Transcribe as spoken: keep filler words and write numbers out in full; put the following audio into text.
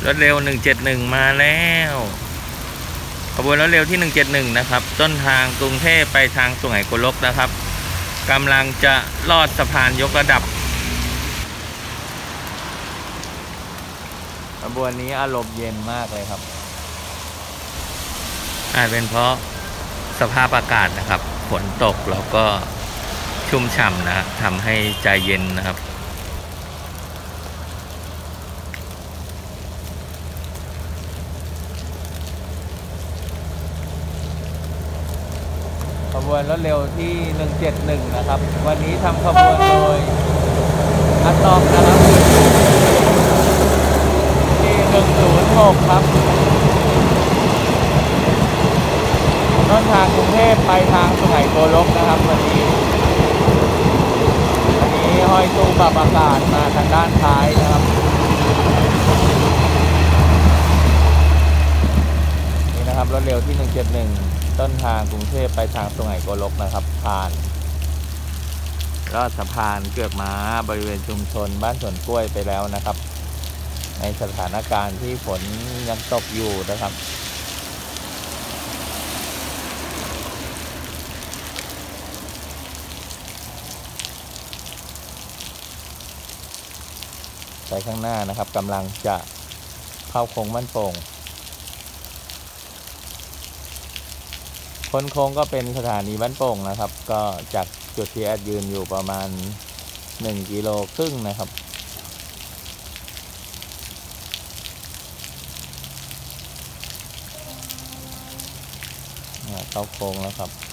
รถเร็วหนึ่งเจ็ดหนึ่งมาแล้วขบวนรถเร็วที่หนึ่งเจ็ดหนึ่งนะครับต้นทางกรุงเทพไปทางสุไหงโกลกนะครับกำลังจะลอดสะพานยกระดับขบวนนี้อารมณ์เย็นมากเลยครับอาจเป็นเพราะสภาพอากาศนะครับฝนตกแล้วก็ชุ่มฉ่ำนะทำให้ใจเย็นนะครับขบวนรถเร็วที่หนึ่งเจ็ดหนึ่งนะครับวันนี้ทำขบวนโดยอัตตอมนะครับที่หนึ่งศูนย์หกครับต้นทางกรุงเทพไปทางสุไหงโกลกนะครับวันนี้วันนี้ห้อยตู้ปรับอากาศมาทางด้านท้ายนะครับนี่นะครับรถเร็วที่หนึ่งเจ็ดหนึ่งต้นทางกรุงเทพไปทางสุไหงโกลกนะครับผ่านลอดสะพานเกือกม้าบริเวณชุมชนบ้านสวนกล้วยไปแล้วนะครับในสถานการณ์ที่ฝนยังตกอยู่นะครับไปข้างหน้านะครับกำลังจะเข้าโค้งบ้านโป่งพ้นโค้งก็เป็นสถานีบ้านโป่งนะครับก็จากจุดที่แอดยืนอยู่ประมาณหนึ่งกิโลครึ่งนะครับเข้าโค้งแล้วครับ